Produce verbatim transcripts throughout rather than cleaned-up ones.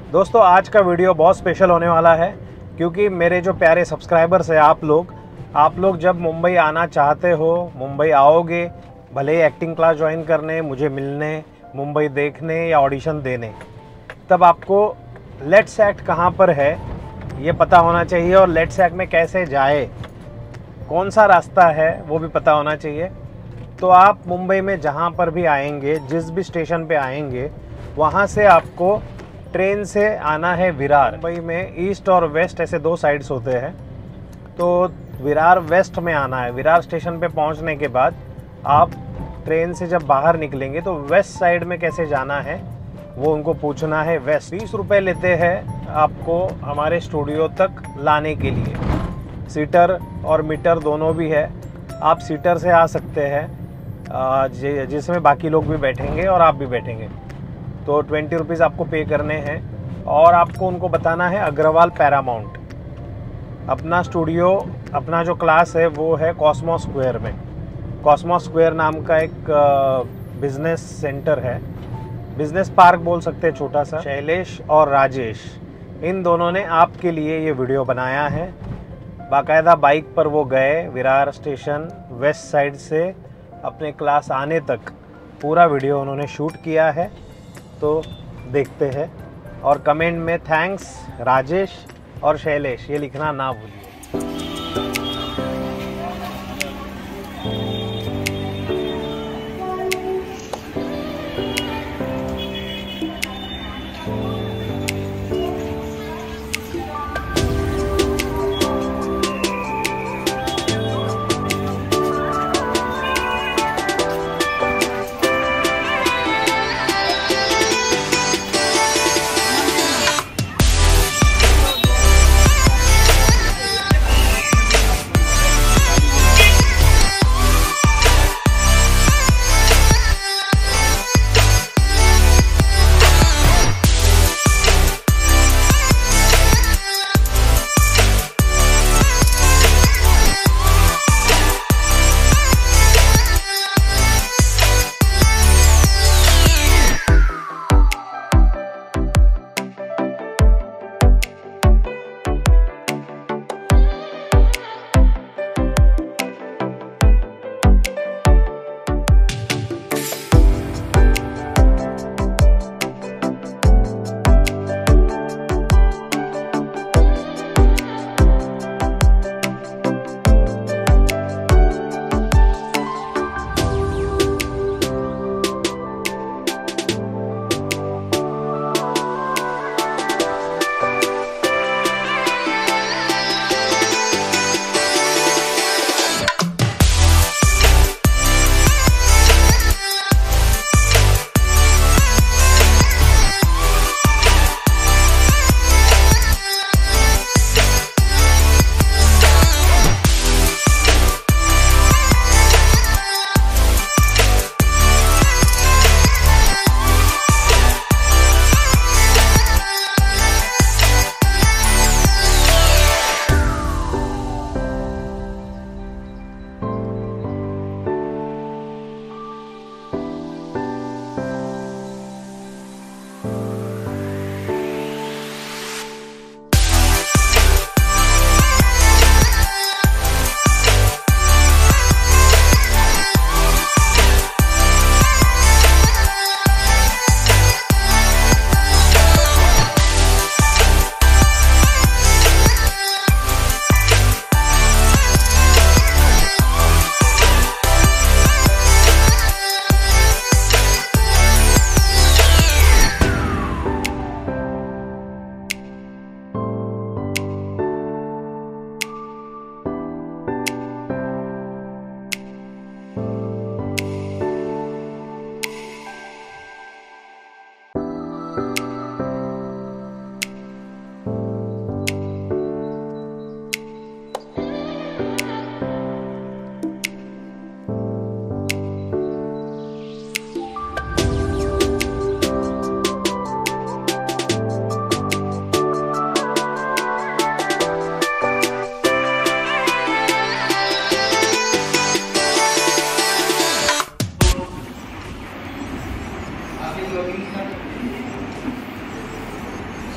दोस्तों आज का वीडियो बहुत स्पेशल होने वाला है क्योंकि मेरे जो प्यारे सब्सक्राइबर्स हैं आप लोग आप लोग जब मुंबई आना चाहते हो, मुंबई आओगे, भले ही एक्टिंग क्लास ज्वाइन करने, मुझे मिलने, मुंबई देखने या ऑडिशन देने, तब आपको लेट्स एक्ट कहाँ पर है ये पता होना चाहिए और लेट्स एक्ट में कैसे जाए, कौन सा रास्ता है वो भी पता होना चाहिए। तो आप मुंबई में जहाँ पर भी आएंगे, जिस भी स्टेशन पे आएंगे, वहाँ से आपको ट्रेन से आना है विरार। मुंबई में ईस्ट और वेस्ट ऐसे दो साइड्स होते हैं, तो विरार वेस्ट में आना है। विरार स्टेशन पे पहुंचने के बाद आप ट्रेन से जब बाहर निकलेंगे तो वेस्ट साइड में कैसे जाना है वो उनको पूछना है। वेस्ट बीस रुपये लेते हैं आपको हमारे स्टूडियो तक लाने के लिए। सीटर और मीटर दोनों भी है, आप सीटर से आ सकते हैं जिसमें बाकी लोग भी बैठेंगे और आप भी बैठेंगे। तो ट्वेंटी रुपीज़ आपको पे करने हैं और आपको उनको बताना है अग्रवाल पैरामाउंट। अपना स्टूडियो, अपना जो क्लास है वो है कॉस्मो स्क्वायर में। कॉस्मो स्क्वायर नाम का एक बिज़नेस सेंटर है, बिज़नेस पार्क बोल सकते हैं छोटा सा। शैलेश और राजेश इन दोनों ने आपके लिए ये वीडियो बनाया है। बाकायदा बाइक पर वो गए विरार स्टेशन वेस्ट साइड से अपने क्लास आने तक पूरा वीडियो उन्होंने शूट किया है। तो देखते हैं और कमेंट में थैंक्स राजेश और शैलेश ये लिखना ना भूलिए।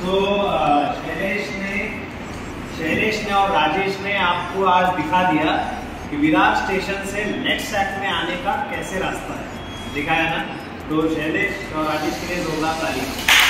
तो शैलेश ने शैलेश ने और राजेश ने आपको आज दिखा दिया कि विरार स्टेशन से नेक्स्ट एक्ट में आने का कैसे रास्ता है, दिखाया ना। तो शैलेश और राजेश के लिए जोरदार तारीफ।